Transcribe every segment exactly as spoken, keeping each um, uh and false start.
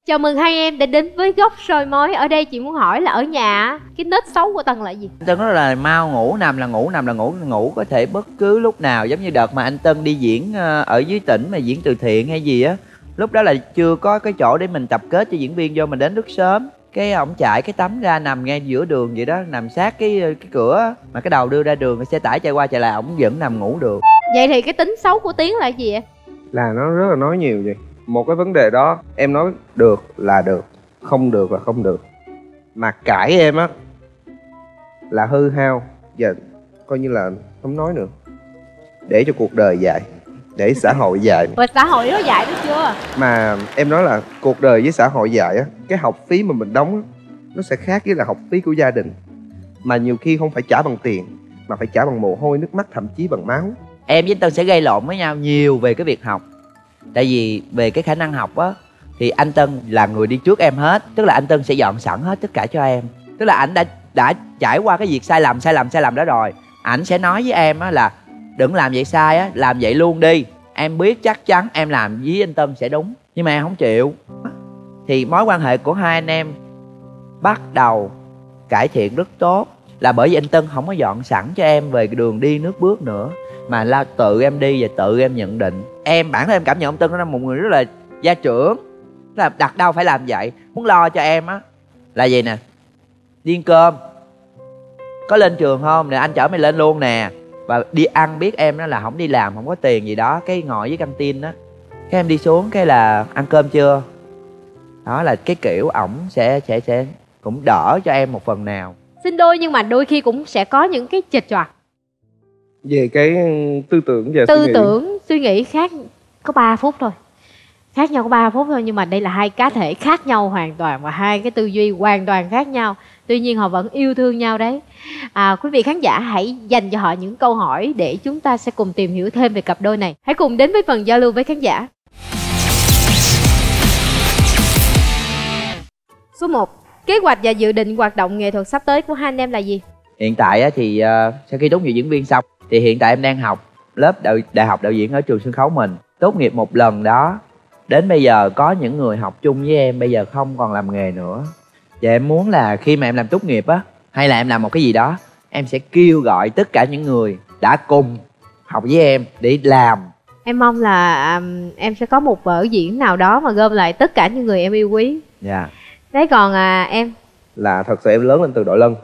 Chào mừng hai em đã đến với Góc Soi Mói. Ở đây chị muốn hỏi là ở nhà cái nết xấu của Tân là gì? Tân nói là mau ngủ, nằm là ngủ, nằm là ngủ, ngủ có thể bất cứ lúc nào. Giống như đợt mà anh Tân đi diễn ở dưới tỉnh mà diễn từ thiện hay gì á, lúc đó là chưa có cái chỗ để mình tập kết cho diễn viên vô, mình đến rất sớm. Cái ổng chạy cái tấm ra nằm ngay giữa đường vậy đó, nằm sát cái cái cửa mà cái đầu đưa ra đường, cái xe tải chạy qua chạy lại ổng vẫn nằm ngủ được. Vậy thì cái tính xấu của Tiến là gì vậy? Là nó rất là nói nhiều vậy. Một cái vấn đề đó em nói được là được, không được là không được. Mà cãi em á là hư hao, giờ coi như là không nói nữa. Để cho cuộc đời dài, để xã hội dài. Và xã hội nó dạy đó chưa? Mà em nói là cuộc đời với xã hội dài á, cái học phí mà mình đóng á, nó sẽ khác với là học phí của gia đình. Mà nhiều khi không phải trả bằng tiền, mà phải trả bằng mồ hôi, nước mắt, thậm chí bằng máu. Em với Tân sẽ gây lộn với nhau nhiều về cái việc học. Tại vì về cái khả năng học á thì anh Tân là người đi trước em hết. Tức là anh Tân sẽ dọn sẵn hết tất cả cho em. Tức là ảnh đã đã trải qua cái việc sai lầm sai lầm sai lầm đó rồi. Ảnh sẽ nói với em á là đừng làm vậy sai á, làm vậy luôn đi. Em biết chắc chắn em làm với anh Tân sẽ đúng. Nhưng mà em không chịu. Thì mối quan hệ của hai anh em bắt đầu cải thiện rất tốt là bởi vì anh Tân không có dọn sẵn cho em về đường đi nước bước nữa, mà là tự em đi và tự em nhận định. Em bản thân em cảm nhận ông Tân là một người rất là gia trưởng, là đặt đâu phải làm vậy. Muốn lo cho em á là gì nè, đi ăn cơm có lên trường không nè, anh chở mày lên luôn nè. Và đi ăn biết em đó là không đi làm, không có tiền gì đó, cái ngồi với căng tin á, cái em đi xuống cái là ăn cơm chưa. Đó là cái kiểu ổng sẽ sẽ sẽ cũng đỡ cho em một phần nào. Sinh đôi nhưng mà đôi khi cũng sẽ có những cái chệch choạc về cái tư tưởng, về tư suy nghĩ. tưởng suy nghĩ khác có ba phút thôi, khác nhau có ba phút thôi, nhưng mà đây là hai cá thể khác nhau hoàn toàn và hai cái tư duy hoàn toàn khác nhau. Tuy nhiên họ vẫn yêu thương nhau đấy. À, quý vị khán giả hãy dành cho họ những câu hỏi để chúng ta sẽ cùng tìm hiểu thêm về cặp đôi này. Hãy cùng đến với phần giao lưu với khán giả. Số một, kế hoạch và dự định hoạt động nghệ thuật sắp tới của hai anh em là gì? Hiện tại á, thì uh, sau khi tốt nghiệp diễn viên xong thì hiện tại em đang học lớp đạo, đại học đạo diễn ở trường sân khấu mình. Tốt nghiệp một lần đó, đến bây giờ có những người học chung với em bây giờ không còn làm nghề nữa. Và em muốn là khi mà em làm tốt nghiệp á, hay là em làm một cái gì đó, em sẽ kêu gọi tất cả những người đã cùng học với em để làm. Em mong là um, em sẽ có một vở diễn nào đó mà gom lại tất cả những người em yêu quý. Dạ yeah. Thế còn à, em? Là thật sự em lớn lên từ đội lân,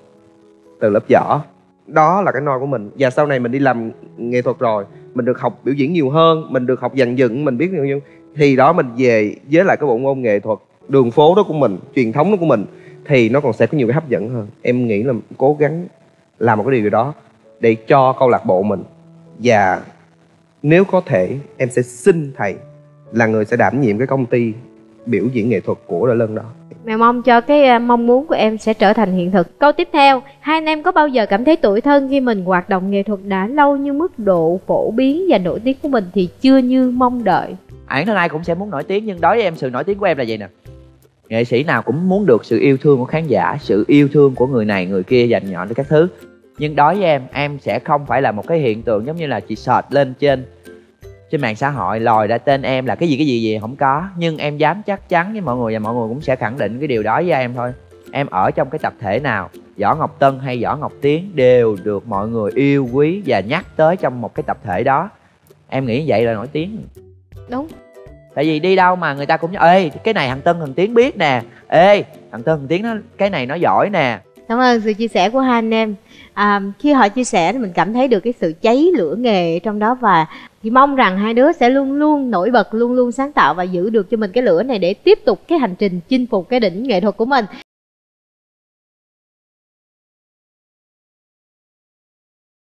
từ lớp võ. Đó là cái nôi của mình. Và sau này mình đi làm nghệ thuật rồi, mình được học biểu diễn nhiều hơn, mình được học dàn dựng, mình biết nhiều hơn. Thì đó mình về với lại cái bộ môn nghệ thuật đường phố đó của mình, truyền thống đó của mình, thì nó còn sẽ có nhiều cái hấp dẫn hơn. Em nghĩ là cố gắng làm một cái điều đó để cho câu lạc bộ mình. Và nếu có thể em sẽ xin thầy là người sẽ đảm nhiệm cái công ty biểu diễn nghệ thuật của đội lân đó. Mẹ mong cho cái mong muốn của em sẽ trở thành hiện thực. Câu tiếp theo, hai anh em có bao giờ cảm thấy tủi thân khi mình hoạt động nghệ thuật đã lâu nhưng mức độ phổ biến và nổi tiếng của mình thì chưa như mong đợi? Bản thân ai cũng sẽ muốn nổi tiếng, nhưng đối với em sự nổi tiếng của em là vậy nè. Nghệ sĩ nào cũng muốn được sự yêu thương của khán giả, sự yêu thương của người này người kia dành nhọn đến các thứ. Nhưng đối với em, em sẽ không phải là một cái hiện tượng giống như là chị search lên trên trên mạng xã hội lòi ra tên em là cái gì cái gì gì không có. Nhưng em dám chắc chắn với mọi người và mọi người cũng sẽ khẳng định cái điều đó với em thôi. Em ở trong cái tập thể nào, Võ Ngọc Tân hay Võ Ngọc Tiến đều được mọi người yêu quý và nhắc tới trong một cái tập thể đó. Em nghĩ vậy là nổi tiếng. Đúng. Tại vì đi đâu mà người ta cũng nói ê cái này thằng Tân thằng Tiến biết nè, ê thằng Tân thằng Tiến nó cái này nó giỏi nè. Cảm ơn sự chia sẻ của hai anh em. À, khi họ chia sẻ thì mình cảm thấy được cái sự cháy lửa nghề trong đó, và chỉ mong rằng hai đứa sẽ luôn luôn nổi bật, luôn luôn sáng tạo và giữ được cho mình cái lửa này để tiếp tục cái hành trình chinh phục cái đỉnh nghệ thuật của mình.